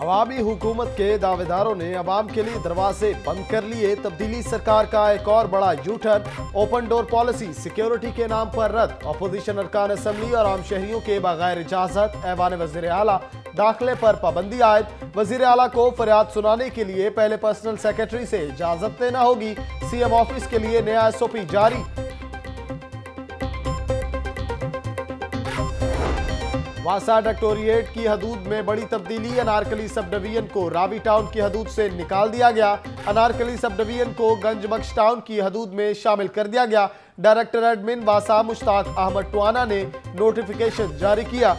अवामी हुकूमत के दावेदारों ने अवाम के लिए दरवाजे बंद कर लिए। तब्दीली सरकार का एक और बड़ा U turn. Open door policy security के नाम पर रद्द। अपोजिशन अरकान असम्बली और आम शहरियों के बगैर इजाजत ऐवान वज़ीर आला दाखिले पर पाबंदी आयद। वज़ीर आला को फरियाद सुनाने के लिए पहले पर्सनल सेक्रेटरी से इजाजत लेना होगी। सीएम ऑफिस के लिए नया एसओपी जारी। वासा डायरेक्टोरेट की हदूद में बड़ी तब्दीली। अनारकली सब डिवीजन को रावी टाउन की हदूद से निकाल दिया गया। अनारकली सब डिवीजन को गंजबख्श टाउन की हदूद में शामिल कर दिया गया। डायरेक्टर एडमिन वासा मुश्ताक अहमद टवाना ने नोटिफिकेशन जारी किया।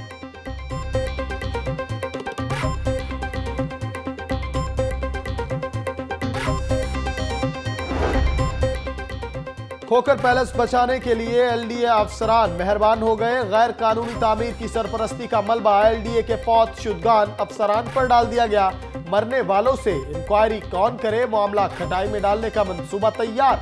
खोखर पैलेस बचाने के लिए एलडीए अफसरान मेहरबान हो गए। गैर कानूनी तामीर की सरपरस्ती का मलबा एलडीए के फौत शुदगान अफसरान पर डाल दिया गया। मरने वालों से इंक्वायरी कौन करे, मामला खटाई में डालने का मंसूबा तैयार।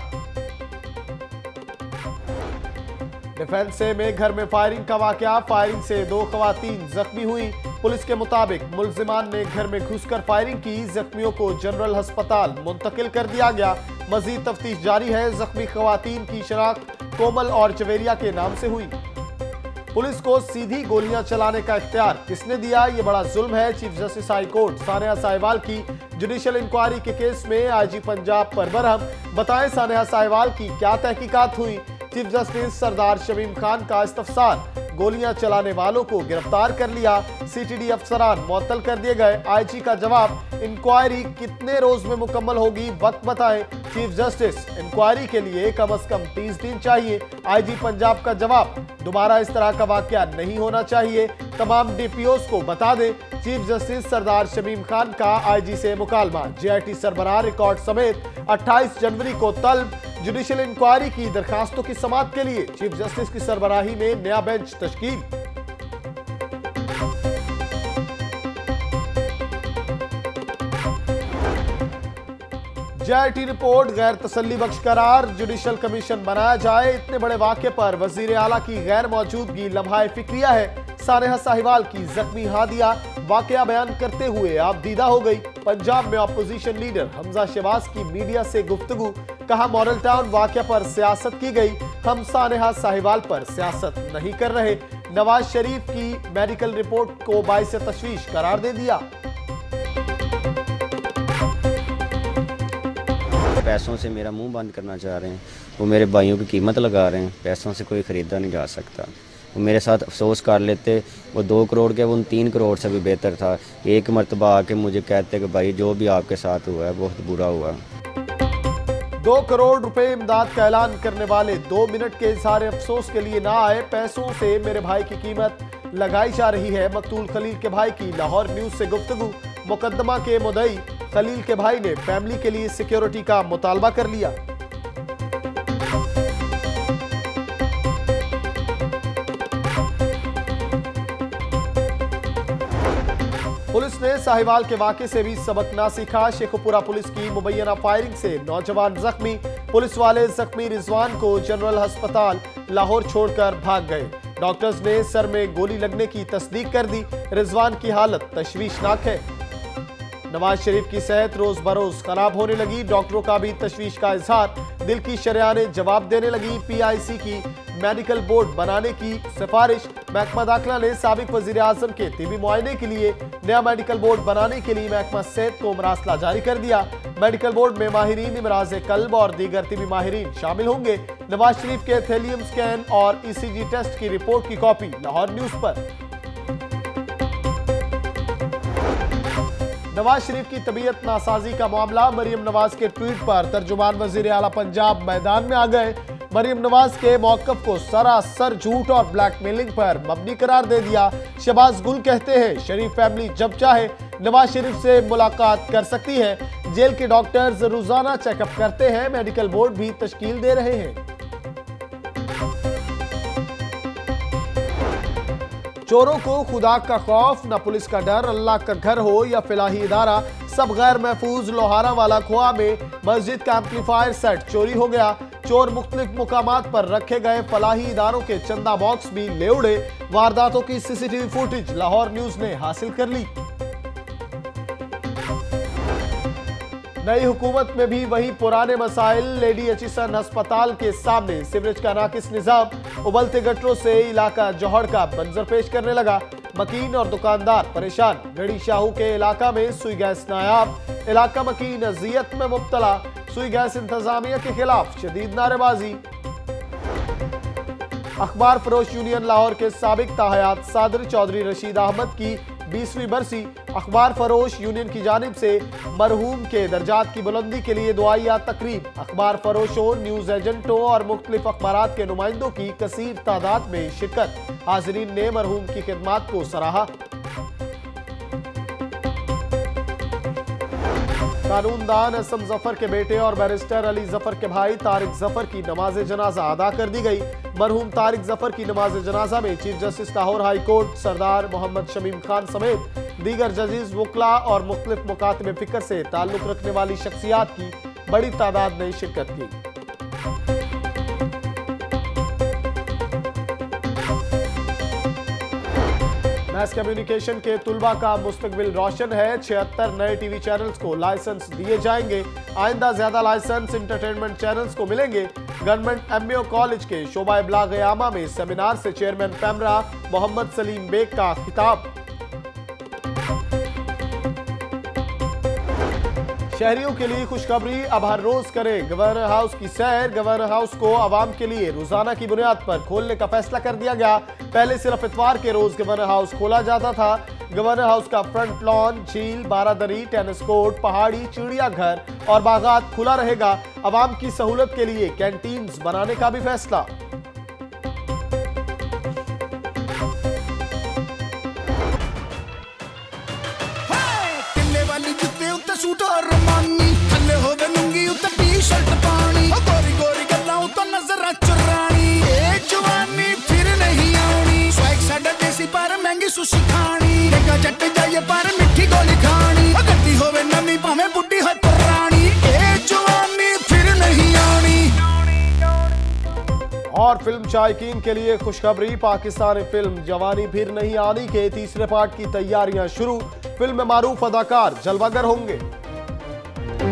डिफेंस में घर में फायरिंग का वाकया। फायरिंग से 2 खवातीन जख्मी हुई। पुलिस के मुताबिक मुलजिमान ने घर में घुसकर फायरिंग की। जख्मियों को जनरल अस्पताल मुंतकिल कर दिया गया। मजीद तफ्तीश जारी है। जख्मी खवातीन की शनाख्त कोमल और चवेरिया के नाम से हुई। पुलिस को सीधी गोलियां चलाने का इख्तियार किसने दिया, ये बड़ा जुल्म है। Chief justice high court Sania Sahiwal की जुडिशल इंक्वायरी के केस में आईजी पंजाब पर बरहम। बताएं सानिया साहिवाल की क्या तहकीकात हुई। चीफ जस्टिस सरदार शमीम खान का इस्तफसार। गोलियां चलाने वालों को गिरफ्तार कर लिया। सीटीडी अफसरान मुअत्तल कर दिए गए। आईजी का जवाब, इंक्वायरी कितने रोज में मुकम्मल होगी, वक्त बताएं। चीफ जस्टिस, इंक्वायरी के लिए कम से कम 30 दिन चाहिए। आईजी पंजाब का जवाब, दोबारा इस तरह का वाकया नहीं होना चाहिए। तमाम डीपीओस को बता दें। चीफ जस्टिस सरदार शमीम खान का आईजी से मुकालमा। जेआईटी सरबराह रिकॉर्ड समेत 28 जनवरी को तलब। जुडिशल इंक्वायरी की दरखास्तों की समाअत के लिए चीफ जस्टिस की सरबराही में नया बेंच तश्कील। जेआईटी रिपोर्ट गैर तसल्ली बख्श करार। जुडिशल कमीशन बनाया जाए। इतने बड़े वाक़े पर वजीर आला की गैर मौजूदगी लम्हा फिक्रिया है। सानिया साहिवाल की जख्मी हादिया वाकया बयान करते हुए आपदीदा हो गई। पंजाब में अपोजिशन लीडर हमजा शहबाज की मीडिया से गुफ्तगू। कहा, मॉडल टाउन वाकया पर सियासत की गई। हम सानिया साहिवाल पर सियासत नहीं कर रहे। नवाज शरीफ की मेडिकल रिपोर्ट को बाइस तशवीश करार दे दिया। पैसों से मेरा मुंह बंद करना चाह रहे हैं। वो मेरे भाइयों की कीमत लगा रहे हैं। पैसों से कोई ख़रीदा नहीं जा सकता। वो मेरे साथ अफसोस कर लेते। वो 2 करोड़ के, वो 3 करोड़ से भी बेहतर था। एक मरतबा आके मुझे कहते कि भाई जो भी आपके साथ हुआ है बहुत बुरा हुआ। 2 करोड़ रुपए इमदाद का ऐलान करने वाले 2 मिनट के इजहार अफसोस के लिए ना आए। पैसों से मेरे भाई की कीमत लगाई जा रही है। मकतूल खलील के भाई की लाहौर न्यूज से गुफ्तगू। मुकदमा के मुद्दई खलील के भाई ने फैमिली के लिए सिक्योरिटी का मुतालबा कर लिया। पुलिस ने साहिवाल के वाक़े से भी सबक ना सीखा। शेखुपुरा पुलिस की मुबैना फायरिंग से नौजवान जख्मी। पुलिस वाले जख्मी रिजवान को जनरल अस्पताल लाहौर छोड़कर भाग गए। डॉक्टर्स ने सर में गोली लगने की तस्दीक कर दी। रिजवान की हालत तशवीशनाक है। नवाज शरीफ की सेहत रोज बरोज खराब होने लगी। डॉक्टरों का भी तशवीश का इजहार। दिल की शरेयानें जवाब देने लगी। पीआईसी की मेडिकल बोर्ड बनाने की सिफारिश। महकमा दाखिला ने साबिक वजीर आजम के तिबी मुआयने के लिए नया मेडिकल बोर्ड बनाने के लिए महकमा सेहत को मरासला जारी कर दिया। मेडिकल बोर्ड में माहिरीन इमराज कल्ब और दीगर तिबी माहिरीन शामिल होंगे। नवाज शरीफ के थैलियम स्कैन और ईसीजी टेस्ट की रिपोर्ट की कॉपी लाहौर न्यूज पर। नवाज शरीफ की तबीयत नासाजी का मामला। मरियम नवाज के ट्वीट पर तर्जुमान वजीर आला पंजाब मैदान में आ गए। मरियम नवाज के मौक़िफ़ को सरासर झूठ और ब्लैकमेलिंग पर मबनी करार दे दिया। शहबाज गुल कहते हैं, शरीफ फैमिली जब चाहे नवाज शरीफ से मुलाकात कर सकती है। जेल के डॉक्टर्स रोजाना चेकअप करते हैं। मेडिकल बोर्ड भी तश्कील दे रहे हैं। चोरों को खुदा का खौफ, न पुलिस का डर। अल्लाह का घर हो या फिलाही इदारा, सब गैर महफूज। लोहारा वाला खोआ में मस्जिद का एम्पलीफायर सेट चोरी हो गया। चोर मुख्तलिफ मुकामात पर रखे गए फलाही इदारों के चंदा बॉक्स भी ले उड़े। वारदातों की सीसीटीवी फुटेज लाहौर न्यूज ने हासिल कर ली। नई हुकूमत में भी वही पुराने मसाइल। लेडी एचिसन अस्पताल के सामने सीवरेज का नाकिस निजाम, उबलते गटरों से इलाका जौहड़ का मंजर पेश करने लगा। मकीन और दुकानदार परेशान। गढ़ी शाहू के इलाका में सुई गैस नायाब, इलाका मकीन अजियत में मुब्तला। सुई गैस इंतजामिया के खिलाफ शदीद नारेबाजी। अखबार फरोश यूनियन लाहौर के साबिक ताहयात सादर चौधरी रशीद अहमद की 20वीं बरसी। अखबार फरोश यूनियन की जानिब से मरहूम के दर्जात की बुलंदी के लिए दुआया तकरीब। अखबार फरोशों, न्यूज एजेंटों और मुख्तलिफ अखबारात के नुमाइंदों की कसीर तादाद में शिरकत। हाजिरीन ने मरहूम की खिदमात को सराहा। कानूनदान असम जफर के बेटे और बैरिस्टर अली जफर के भाई तारिक जफर की नमाज जनाजा अदा कर दी गई। मरहूम तारिक जफर की नमाज जनाजा में chief justice Lahore high court Sardar Mohammad Shamim Khan समेत दीगर जजीज, वकला और मुख्तलिफ मुकातब फिक्र से ताल्लुक रखने वाली शख्सियात की बड़ी तादाद ने शिरकत की। मैस कम्युनिकेशन के तुलबा का मुस्तकबिल रोशन है। 76 नए टीवी चैनल्स को लाइसेंस दिए जाएंगे। आइंदा ज्यादा लाइसेंस इंटरटेनमेंट चैनल्स को मिलेंगे। गवर्नमेंट एमएओ कॉलेज के शोबा इब्लाग आमा में सेमिनार से चेयरमैन पैमरा मोहम्मद सलीम बेग का खिताब। शहरियों के लिए खुशखबरी, अब हर रोज करें गवर्नर हाउस की सैर। गवर्नर हाउस को आवाम के लिए रोजाना की बुनियाद पर खोलने का फैसला कर दिया गया। पहले सिर्फ इतवार के रोज गवर्नर हाउस खोला जाता था। गवर्नर हाउस का फ्रंट लॉन, झील, बारादरी, टेनिस कोर्ट, पहाड़ी, चिड़ियाघर और बागात खुला रहेगा। आवाम की सहूलत के लिए कैंटीन्स बनाने का भी फैसला। सूट और रोमानी थल्ले होवे लुंगी उते टी-शर्ट पानी गोरी गोरी गल्लां उते नजर चुरानी ए जवानी फिर नहीं आनी स्वैग साडा देसी पर महंगी सुशी खानी देखा जट जाइए पर मिठी गोली खानी गड्डी होवे नवी भाਵੇਂ बुड्ढी है पुरानी ए जवानी फिर नहीं आनी। और फिल्म शायकीन के लिए खुशखबरी, पाकिस्तानी फिल्म जवानी फिर नहीं आनी के तीसरे पार्ट की तैयारियां शुरू। फिल्म में मारूफ अदाकार जलवागर होंगे।